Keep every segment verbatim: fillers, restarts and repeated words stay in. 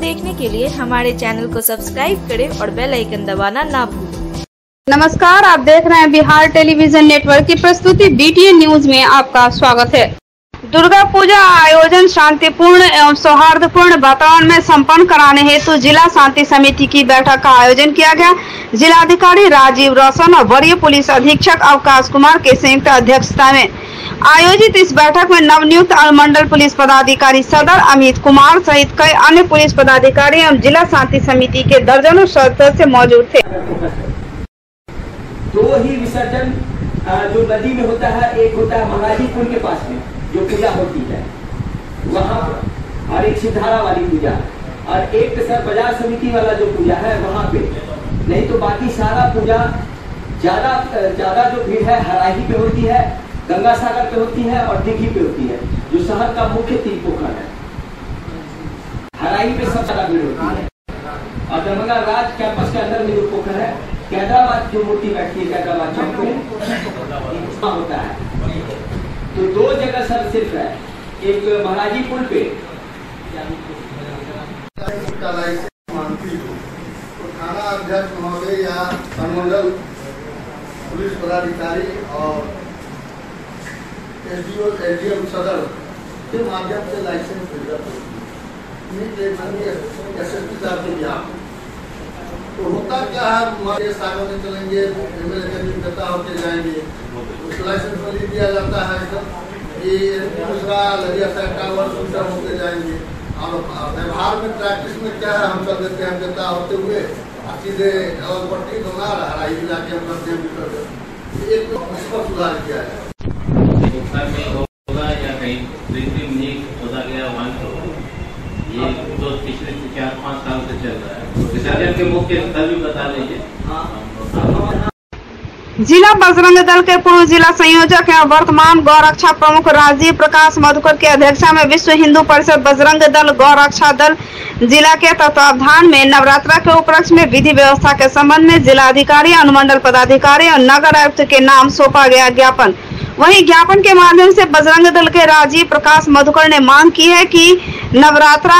देखने के लिए हमारे चैनल को सब्सक्राइब करें और बेल आइकन दबाना ना भूलें। नमस्कार, आप देख रहे हैं बिहार टेलीविजन नेटवर्क की प्रस्तुति बीटीएन न्यूज में आपका स्वागत है। दुर्गा पूजा आयोजन शांतिपूर्ण एवं सौहार्दपूर्ण वातावरण में संपन्न कराने हेतु जिला शांति समिति की बैठक का आयोजन किया गया। जिलाधिकारी राजीव रोशन और वरीय पुलिस अधीक्षक अवकाश कुमार के संयुक्त अध्यक्षता में आयोजित इस बैठक में नवनियुक्त अनुमंडल पुलिस पदाधिकारी सदर अमित कुमार सहित कई अन्य पुलिस पदाधिकारी एवं जिला शांति समिति के दर्जनों सदस्य मौजूद थे। दो ही विसर्जन जो नदी में होता है, एक होता है महाराजी पुल के पास में जो पूजा होती है वहाँ, और एक सिद्धारा वाली पूजा, और एक सर बाजार समिति वाला जो पूजा है वहाँ पे। नहीं तो बाकी सारा पूजा ज्यादा ज्यादा जो भीड़ है हराही पे होती है, गंगा सागर पे होती है और दिघी पे होती है, जो शहर का मुख्य तीन पोखर है। हराही पे सबसे ज्यादा भीड़ होती है, और दरभंगा राज कैंपस के अंदर में जो पोखर है, कैदराबाद जो मूर्ति बैठती है कैदराबाद चौक में होता है। तो दो जगह सर सिर्फ है, एक महाराजी पुल पे तो थाना अध्यक्ष महोदय या अनुमंडल पुलिस पदाधिकारी और एसडीओ एसडीएम सदर के माध्यम से लाइसेंस एसएसपी साहब के यहाँ तो होता क्या है, हमारे सालों में चलेंगे, एमएलए के नेता होते जाएंगे, उस लाइसेंस में लिख दिया जाता है कि दूसरा लड़िया वर्ष होते जाएंगे। और व्यवहार में प्रैक्टिस में क्या है, हम चल देते हैं नेता होते हुए सीधे पट्टी दोना हराई इलाके में करते हैं। एक तो इस पर सुधार किया है। होगा या कहीं होता गया वहाँ ये तो पिछले चार पाँच साल से चल रहा है। विसर्जन के मुख्य स्थल भी बता दीजिए। जिला बजरंग दल के पूर्व जिला संयोजक एवं वर्तमान गौरक्षा प्रमुख राजीव प्रकाश मधुकर की अध्यक्षता में विश्व हिंदू परिषद बजरंग दल गौरक्षा दल जिला के तत्वावधान में नवरात्रा के उपलक्ष्य में विधि व्यवस्था के संबंध में जिलाधिकारी, अनुमंडल पदाधिकारी और नगर आयुक्त के नाम सौंपा गया ज्ञापन। वहीं ज्ञापन के माध्यम से बजरंग दल के राजीव प्रकाश मधुकर ने मांग की है कि नवरात्रा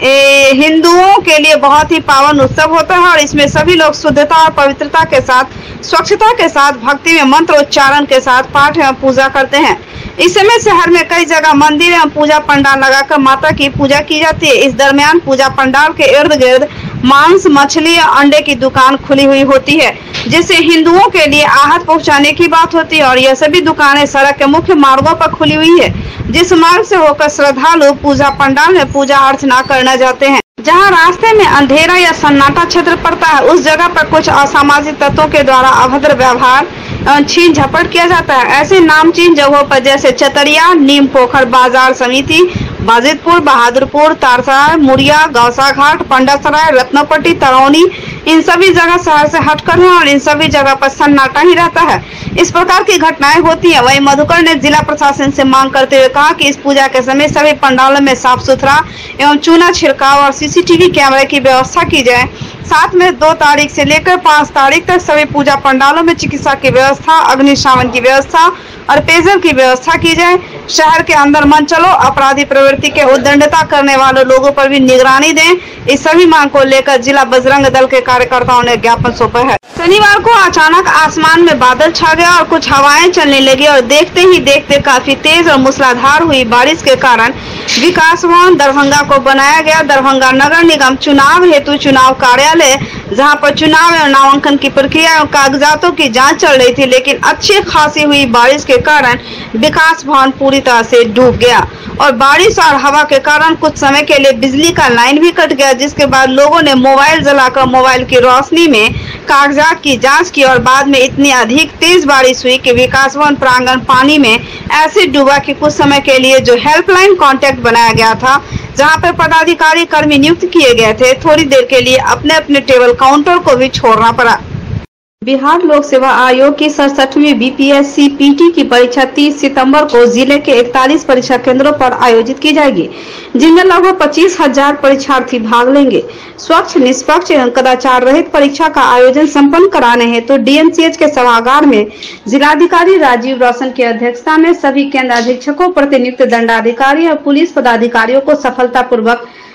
हिंदुओं के लिए बहुत ही पावन उत्सव होता है और इसमें सभी लोग शुद्धता और पवित्रता के साथ, स्वच्छता के साथ, भक्ति में मंत्र उच्चारण के साथ पाठ एवं पूजा करते हैं। इस समय शहर में कई जगह मंदिर एवं पूजा पंडाल लगाकर माता की पूजा की जाती है। इस दरमियान पूजा पंडाल के इर्द गिर्द मांस, मछली या अंडे की दुकान खुली हुई होती है, जिससे हिंदुओं के लिए आहत पहुंचाने की बात होती है। और यह सभी दुकानें सड़क के मुख्य मार्गों पर खुली हुई है, जिस मार्ग से होकर श्रद्धालु पूजा पंडाल में पूजा अर्चना करना जाते हैं। जहां रास्ते में अंधेरा या सन्नाटा क्षेत्र पड़ता है, उस जगह पर कुछ असामाजिक तत्वों के द्वारा अभद्र व्यवहार छीन झपट किया जाता है। ऐसे नामचीन जगहों पर जैसे चतरिया, नीम पोखर बाजार समिति, बाजितपुर, बहादुरपुर, तारसराय, मुड़िया, गौसा घाट, पंडासराय, रत्नपट्टी, तरौनी, इन सभी जगह शहर से हटकर है और इन सभी जगह पर सन्नाटा ही रहता है। इस प्रकार की घटनाएं होती है। वहीं मधुकर ने जिला प्रशासन से मांग करते हुए कहा कि इस पूजा के समय सभी पंडालों में साफ सुथरा एवं चूना छिड़काव और सीसीटीवी कैमरे की व्यवस्था की जाए। साथ में दो तारीख से लेकर पाँच तारीख तक सभी पूजा पंडालों में चिकित्सा की व्यवस्था, अग्निशमन की व्यवस्था और पेयजल की व्यवस्था की जाए। शहर के अंदर मन चलो अपराधी प्रवृत्ति के उद्दंडता करने वाले लोगों पर भी निगरानी दें। इस सभी मांग को लेकर जिला बजरंग दल के कार्यकर्ताओं ने ज्ञापन सौंपा है। शनिवार को अचानक आसमान में बादल छा गया और कुछ हवाएं चलने लगी और देखते ही देखते काफी तेज और मूसलाधार हुई बारिश के कारण विकास भवन दरभंगा को बनाया गया। दरभंगा नगर निगम चुनाव हेतु चुनाव कार्यालय, जहां पर चुनाव एवं नामांकन की प्रक्रिया एवं कागजातों की जांच चल रही थी, लेकिन अच्छी खासी हुई बारिश के कारण विकास भवन पूरी तरह से डूब गया और बारिश और हवा के कारण कुछ समय के लिए बिजली का लाइन भी कट गया, जिसके बाद लोगों ने मोबाइल जलाकर मोबाइल की रोशनी में कागजात की जांच की और बाद में इतनी अधिक तेज बारिश हुई कि विकास भवन प्रांगण पानी में ऐसे डूबा कि कुछ समय के लिए जो हेल्पलाइन कांटेक्ट बनाया गया था, जहां पर पदाधिकारी कर्मी नियुक्त किए गए थे, थोड़ी देर के लिए अपने अपने टेबल काउंटर को भी छोड़ना पड़ा। बिहार लोक सेवा आयोग की सड़सठवीं बीपीएससी पीटी की परीक्षा तीस सितंबर को जिले के इकतालीस परीक्षा केंद्रों पर आयोजित की जाएगी, जिनमें लगभग पच्चीस हजार परीक्षार्थी भाग लेंगे। स्वच्छ, निष्पक्ष एवं कदाचार रहित परीक्षा का आयोजन संपन्न कराने हेतु तो डीएमसीएच के सभागार में जिलाधिकारी राजीव रोशन की अध्यक्षता में सभी केंद्र अधीक्षकों, प्रतिनियुक्त दंडाधिकारी और पुलिस पदाधिकारियों को सफलतापूर्वक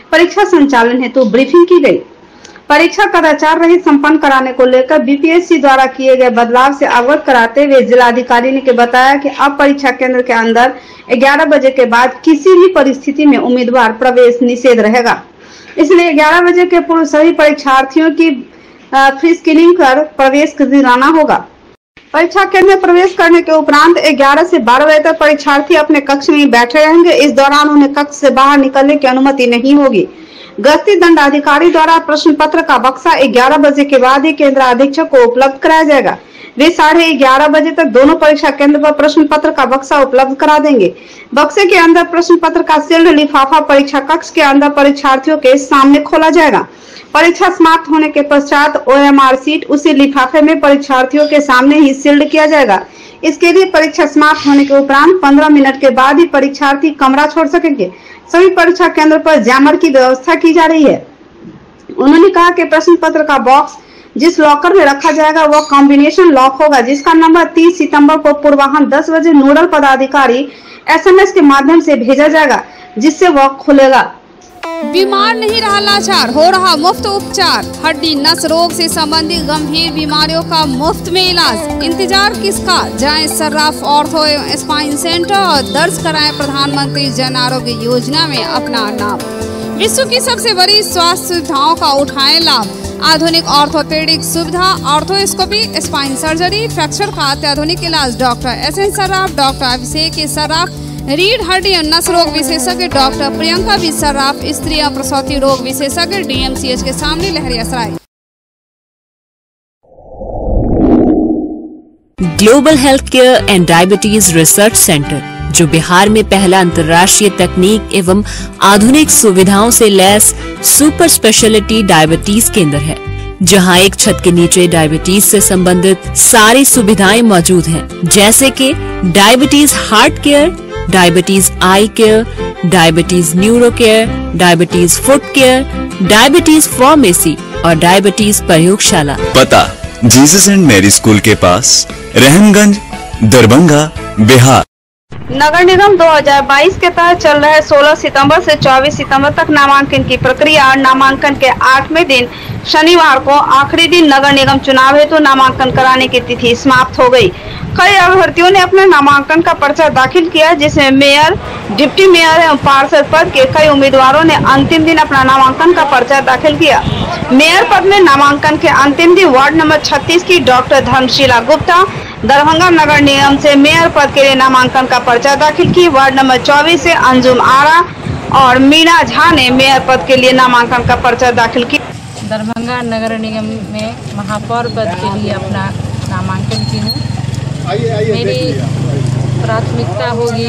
परीक्षा संचालन हेतु तो ब्रीफिंग की गई। परीक्षा कदाचार रहित संपन्न कराने को लेकर बीपीएससी द्वारा किए गए बदलाव से अवगत कराते हुए जिलाधिकारी ने बताया कि अब परीक्षा केंद्र के अंदर ग्यारह बजे के बाद किसी भी परिस्थिति में उम्मीदवार प्रवेश निषेध रहेगा। इसलिए ग्यारह बजे के पूर्व सभी परीक्षार्थियों की फ्री स्क्रीनिंग कर प्रवेश दिलाना होगा। परीक्षा केंद्र में प्रवेश करने के उपरांत ग्यारह से बारह बजे तक परीक्षार्थी अपने कक्ष में बैठे रहेंगे। इस दौरान उन्हें कक्ष से बाहर निकलने की अनुमति नहीं होगी। गस्ती दंडाधिकारी द्वारा प्रश्न पत्र का बक्सा ग्यारह बजे के बाद ही केंद्र अधीक्षक को उपलब्ध कराया जाएगा। वे साढ़े ग्यारह बजे तक दोनों परीक्षा केंद्र पर प्रश्न पत्र का बक्सा उपलब्ध करा देंगे। बक्से के अंदर प्रश्न पत्र का सील्ड लिफाफा परीक्षा कक्ष के अंदर परीक्षार्थियों के सामने खोला जाएगा। परीक्षा समाप्त होने के पश्चात ओएमआर सीट उसी लिफाफे में परीक्षार्थियों के सामने ही सील्ड किया जाएगा। इसके लिए परीक्षा समाप्त होने के उपरांत पंद्रह मिनट के बाद ही परीक्षार्थी कमरा छोड़ सकेंगे। सभी परीक्षा केंद्र पर जैमर की व्यवस्था की जा रही है। उन्होंने कहा कि प्रश्न पत्र का बॉक्स जिस लॉकर में रखा जाएगा वह कॉम्बिनेशन लॉक होगा, जिसका नंबर तीस सितंबर को पूर्वाह्न दस बजे नोडल पदाधिकारी एसएमएस के माध्यम से भेजा जाएगा, जिससे वह खुलेगा। बीमार नहीं रहा लाचार, हो रहा मुफ्त उपचार। हड्डी नस रोग से संबंधित गंभीर बीमारियों का मुफ्त में इलाज। इंतजार किसका, जाएं सर्राफ ऑर्थो एवं स्पाइन सेंटर और दर्ज कराएं प्रधानमंत्री जन आरोग्य योजना में अपना नाम। विश्व की सबसे बड़ी स्वास्थ्य सुविधाओं का उठाएं लाभ। आधुनिक ऑर्थोपेडिक सुविधा, ऑर्थोस्कोपी, स्पाइन सर्जरी, फ्रैक्चर का अत्याधुनिक इलाज। Doctor S N Sarraf, doctor Abhishek Sarraf, रीढ़ हड्डी और नस रोग विशेषज्ञ डॉक्टर प्रियंका बी सर्राफ, स्त्री और प्रसूति रोग विशेषज्ञ डीएमसीएच के सामने Laheriasarai. Global health care and diabetes research centre, जो बिहार में पहला अंतर्राष्ट्रीय तकनीक एवं आधुनिक सुविधाओं से लैस सुपर स्पेशलिटी डायबिटीज केंद्र है, जहां एक छत के नीचे डायबिटीज से संबंधित सारी सुविधाएं मौजूद हैं, जैसे कि diabetes heart care, diabetes eye care, diabetes neuro care, diabetes foot care, diabetes pharmacy और डायबिटीज प्रयोगशाला। पता जीसस एंड मैरी स्कूल के पास, रहमगंज, दरभंगा, बिहार। नगर निगम दो हज़ार बाईस के तहत चल रहे सोलह सितंबर से चौबीस सितंबर तक नामांकन की प्रक्रिया और नामांकन के आठवें दिन शनिवार को आखिरी दिन नगर निगम चुनाव हेतु तो नामांकन कराने की तिथि समाप्त हो गई। कई अभ्यर्थियों ने अपने नामांकन का पर्चा दाखिल किया, जिसमें मेयर, डिप्टी मेयर एवं पार्षद पद के कई उम्मीदवारों ने अंतिम दिन अपना नामांकन का पर्चा दाखिल किया। मेयर पद में नामांकन के अंतिम दिन वार्ड नंबर छत्तीस की डॉक्टर धर्मशीला गुप्ता दरभंगा नगर निगम से मेयर पद के लिए नामांकन का पर्चा दाखिल की। वार्ड नंबर चौबीस से अंजुम आरा और मीना झा ने मेयर पद के लिए नामांकन का पर्चा दाखिल किया। दरभंगा नगर निगम में महापौर पद के लिए अपना नामांकन की हूँ। मेरी प्राथमिकता होगी,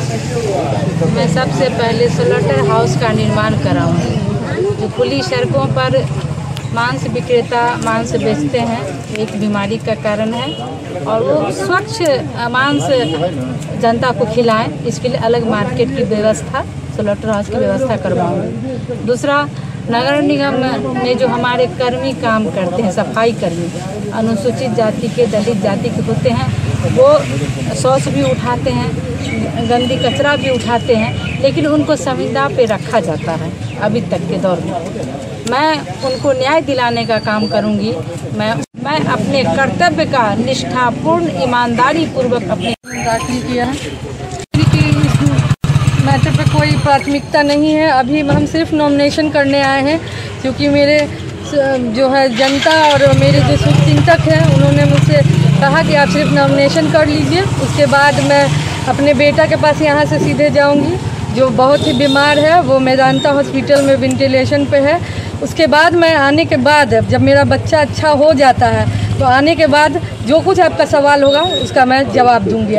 मैं सबसे पहले स्लॉटर हाउस का निर्माण कराऊंगी। जो खुली सड़कों पर मांस विक्रेता मांस बेचते हैं, एक बीमारी का कारण है, और वो स्वच्छ मांस जनता को खिलाएं, इसके लिए अलग मार्केट की व्यवस्था, स्लॉटर हाउस की व्यवस्था करवाऊंगी। दूसरा, नगर निगम में जो हमारे कर्मी काम करते हैं, सफाई कर्मी, अनुसूचित जाति के, दलित जाति के होते हैं, वो शौच भी उठाते हैं, गंदी कचरा भी उठाते हैं, लेकिन उनको संविदा पे रखा जाता है अभी तक के दौर में। मैं उनको न्याय दिलाने का काम करूंगी। मैं मैं अपने कर्तव्य का निष्ठापूर्ण ईमानदारी पूर्वक अपने दाखिल किया है। मैटर पे कोई प्राथमिकता नहीं है, अभी हम सिर्फ नॉमिनेशन करने आए हैं, क्योंकि मेरे जो है जनता और मेरे जो शुभचिंतक हैं उन्होंने मुझसे कहा कि आप सिर्फ नॉमिनेशन कर लीजिए, उसके बाद मैं अपने बेटा के पास यहाँ से सीधे जाऊँगी, जो बहुत ही बीमार है, वो मेदांता हॉस्पिटल में वेंटिलेशन पे है। उसके बाद मैं आने के बाद, जब मेरा बच्चा अच्छा हो जाता है, तो आने के बाद जो कुछ आपका सवाल होगा उसका मैं जवाब दूँगी।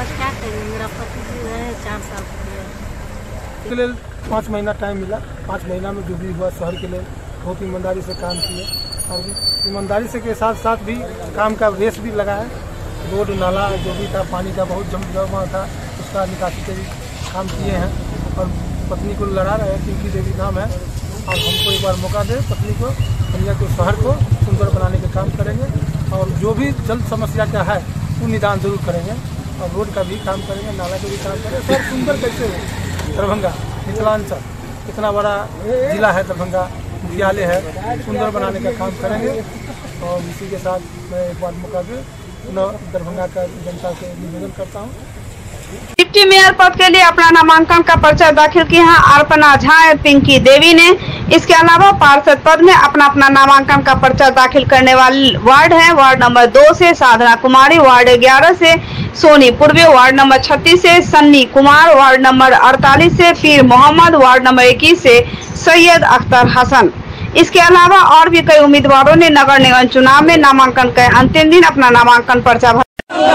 के लिए पाँच महीना टाइम मिला। पाँच महीना में जो भी हुआ शहर के लिए बहुत ईमानदारी से काम किए, और ईमानदारी से के साथ साथ भी काम का रेस भी लगाए। रोड नाला जो भी था, पानी का बहुत जम जमा था, उसका निकासी के भी काम किए हैं। और पत्नी को लड़ा रहे हैं, पिंकी देवी नाम है, और हमको एक बार मौका दे, पत्नी को, दुनिया के शहर को सुंदर बनाने का काम करेंगे, और जो भी जल समस्या का है वो निदान जरूर करेंगे, और रोड का भी काम करेंगे, नाला का भी काम करेंगे। सब सुंदर कैसे हो दरभंगा, मिथिलांचल, इतना बड़ा जिला है दरभंगा, मुख्यालय है, सुंदर बनाने का काम करेंगे। और इसी के साथ मैं एक बार मौका दे पुनः दरभंगा का जनता से निवेदन करता हूँ। डिप्टी मेयर पद के लिए अपना नामांकन का पर्चा दाखिल किया है अर्पणा झा और पिंकी देवी ने। इसके अलावा पार्षद पद में अपना अपना नामांकन का पर्चा दाखिल करने वाले वार्ड है वार्ड नंबर दो से साधना कुमारी, वार्ड ग्यारह से सोनी पूर्वी, वार्ड नंबर छत्तीस से सन्नी कुमार, वार्ड नंबर अड़तालीस से पीर मोहम्मद, वार्ड नंबर इक्कीस से सैयद अख्तर हसन। इसके अलावा और भी कई उम्मीदवारों ने नगर निगम चुनाव में नामांकन के अंतिम दिन अपना नामांकन पर्चा भरा।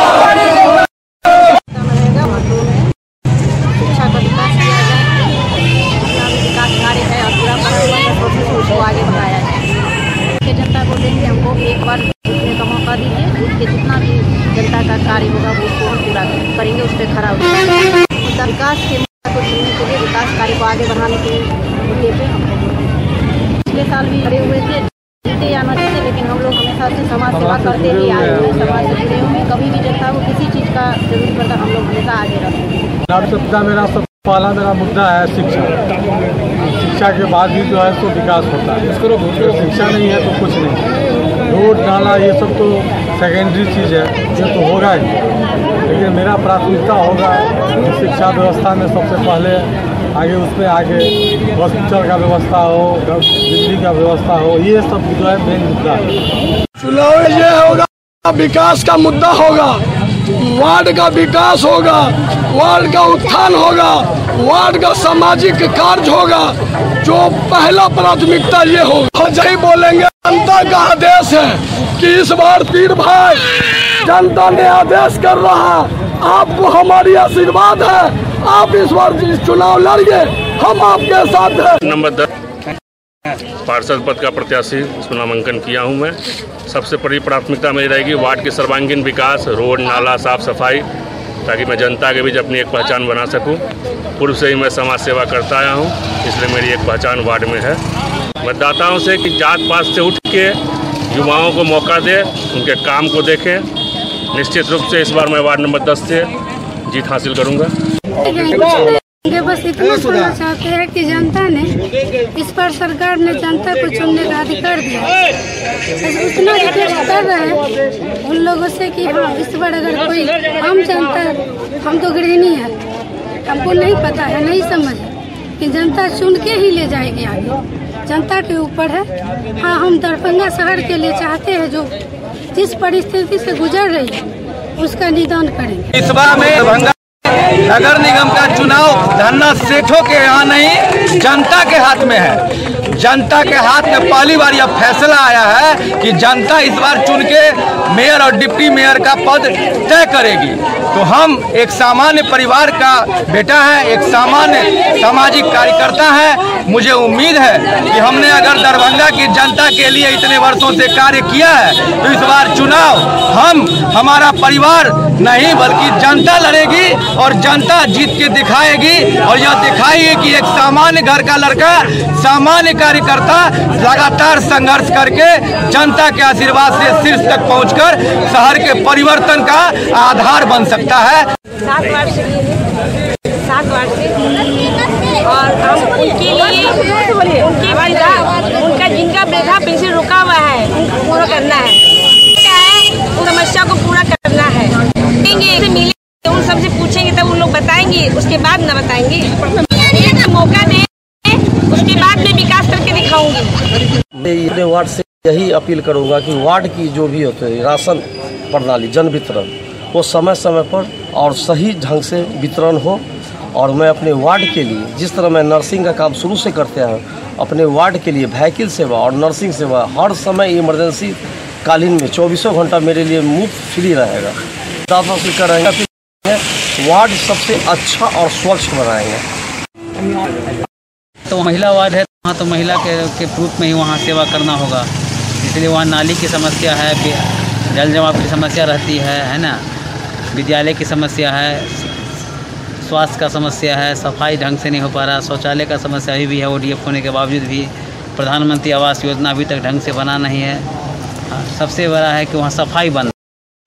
आगे बढ़ाया जाए। जनता को देंगे, हमको एक बार जीतने का मौका दीजिए, जीत के जितना भी जनता का कार्य होगा वो उसको हम पूरा करेंगे, उस पर खड़ा होगा। विकास के को चुनने के लिए, विकास कार्य को आगे बढ़ाने के मुद्दे पे हमको पिछले साल भी खड़े हुए थे, जीते या न जीते, लेकिन हम लोग हमेशा से समाज सेवा करते ही आए हुए, समाज से जुड़े हुए, कभी भी जनता को किसी चीज़ का जरूरत पड़ता हम लोग हमेशा आगे रहते हैं। मेरा सब पहला मेरा मुद्दा है शिक्षा। शिक्षा के बाद भी जो है तो विकास होता है, तो शिक्षा नहीं है तो कुछ नहीं। रोड नाला ये सब तो सेकेंडरी चीज़ है, ये तो होगा ही, लेकिन मेरा प्राथमिकता होगा शिक्षा व्यवस्था में सबसे पहले आगे, उसमें आगे हॉस्पिटल का व्यवस्था हो, बिजली का व्यवस्था हो, ये सब जो है मेन मुद्दा है। चुनाव ये होगा, विकास का मुद्दा होगा, वार्ड का विकास होगा, वार्ड का उत्थान होगा, वार्ड का सामाजिक कार्य होगा, जो पहला प्राथमिकता ये होगा। यही बोलेंगे, जनता का आदेश है कि इस बार पीर भाई जनता ने आदेश कर रहा, आपको हमारी आशीर्वाद है, आप इस बार चुनाव लड़िए, हम आपके साथ हैं। नंबर दस पार्षद पद का प्रत्याशी नामांकन किया हूं मैं। सबसे बड़ी प्राथमिकता मेरी रहेगी वार्ड के सर्वांगीण विकास, रोड नाला साफ सफाई, ताकि मैं जनता के बीच अपनी एक पहचान बना सकूं। पूर्व से ही मैं समाज सेवा करता आया हूं, इसलिए मेरी एक पहचान वार्ड में है। मतदाताओं से कि जात पात से उठ के युवाओं को मौका दे, उनके काम को देखें। निश्चित रूप से इस बार मैं वार्ड नंबर दस से जीत हासिल करूँगा। बस इतना सुनना चाहते हैं कि जनता ने इस पर सरकार ने जनता को चुनने का अधिकार दिया, उतना रिक्वेस्ट कर रहे हैं उन लोगों से कि हाँ इस बार अगर कोई हम जनता, हम तो गृहिणी है, हमको नहीं पता है, नहीं समझ है कि जनता चुन के ही ले जाएगी आगे, जनता के ऊपर है। हाँ, हम दरभंगा शहर के लिए चाहते हैं जो जिस परिस्थिति से गुजर रही है उसका निदान करेंगे। इस बार में दरभंगा नगर निगम का चुनाव धन्ना सेठों के यहाँ नहीं, जनता के हाथ में है। जनता के हाथ में पहली बार यह फैसला आया है कि जनता इस बार चुन के मेयर और डिप्टी मेयर का पद तय करेगी। तो हम एक सामान्य परिवार का बेटा है, एक सामान्य सामाजिक कार्यकर्ता है। मुझे उम्मीद है कि हमने अगर दरभंगा की जनता के लिए इतने वर्षों से कार्य किया है, तो इस बार चुनाव हम हमारा परिवार नहीं बल्कि जनता लड़ेगी और जनता जीत के दिखाएगी। और यह दिखाएगी कि एक सामान्य घर का लड़का, सामान्य कार्यकर्ता लगातार संघर्ष करके जनता के आशीर्वाद से शीर्ष तक पहुंचकर शहर के परिवर्तन का आधार बन सकता है। सात वार्ड से सात वार्ड से और हम उनके लिए उनकी वृद्धा उनका जिनका वृद्धा पेंशन रुका हुआ है उनको पूरा करना है, क्या है उस समस्या को पूरा करना है। मिले उन सबसे पूछेंगे तब उन लोग बताएंगे, उसके बाद न बताएंगे। मौका दे, उसके बाद में विकास करके दिखाऊंगी। मैं वार्ड से यही अपील करूंगा कि वार्ड की जो भी होते हैं राशन प्रणाली, जन वितरण, वो समय समय पर और सही ढंग से वितरण हो। और मैं अपने वार्ड के लिए, जिस तरह मैं नर्सिंग का काम शुरू से करते हैं, अपने वार्ड के लिए व्हीकल सेवा और नर्सिंग सेवा हर समय इमरजेंसी कालीन में चौबीसों घंटा मेरे लिए मुफ्त फ्री रहेगा। दावा से करेंगे वार्ड सबसे अच्छा और स्वच्छ बनाएंगे। तो महिला वार्ड है, वहाँ तो महिला के के रूप में ही वहाँ सेवा करना होगा, इसलिए वहाँ नाली की समस्या है, जल जमाव की समस्या रहती है है ना, विद्यालय की समस्या है, स्वास्थ्य का समस्या है, सफाई ढंग से नहीं हो पा रहा, शौचालय का समस्या अभी भी है। ओडीएफ होने के बावजूद भी प्रधानमंत्री आवास योजना अभी तक ढंग से बना नहीं है। सबसे बड़ा है कि वहाँ सफाई बंद।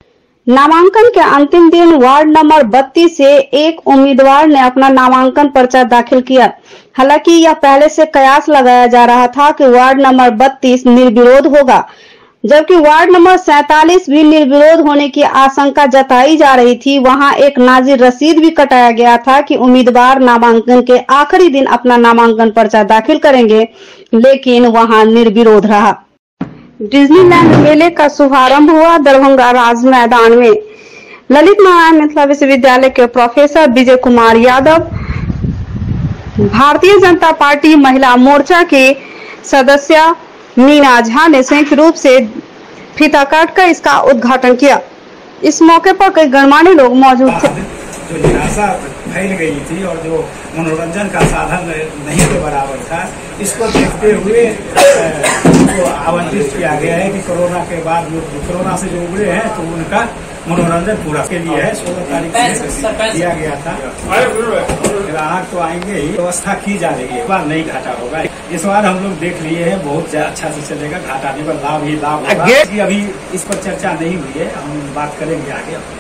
नामांकन के अंतिम दिन वार्ड नंबर बत्तीस से एक उम्मीदवार ने अपना नामांकन पर्चा दाखिल किया। हालांकि यह पहले से कयास लगाया जा रहा था कि वार्ड नंबर बत्तीस निर्विरोध होगा, जबकि वार्ड नंबर सैतालीस भी निर्विरोध होने की आशंका जताई जा रही थी। वहां एक नाजिर रसीद भी कटाया गया था कि उम्मीदवार नामांकन के आखिरी दिन अपना नामांकन पर्चा दाखिल करेंगे, लेकिन वहां निर्विरोध रहा। डिज्नीलैंड मेले का शुभारंभ हुआ दरभंगा राज मैदान में। ललित नारायण मिथिला विश्वविद्यालय के प्रोफेसर विजय कुमार यादव, भारतीय जनता पार्टी महिला मोर्चा के सदस्य मीना झा ने संयुक्त रूप से फीता काट कर इसका उद्घाटन किया। इस मौके पर कई गणमान्य लोग मौजूद थे। जो निराशा फैल गई थी और जो मनोरंजन का साधन नहीं के बराबर था, इसको देखते हुए उनको आवंटित किया गया है कि कोरोना के बाद जो कोरोना से जो उबरे हैं तो उनका मनोरंजन पूरा के लिए है। सोलह तारीख को दिया गया था। ग्राहक तो आएंगे ही, व्यवस्था की जा रही है। इस बार नहीं घाटा होगा। इस बार हम लोग देख लिए हैं, बहुत अच्छा से चलेगा। घाटा नहीं पर लाभ ही लाभ होगा। अभी इस पर चर्चा नहीं हुई है, हम बात करेंगे आगे।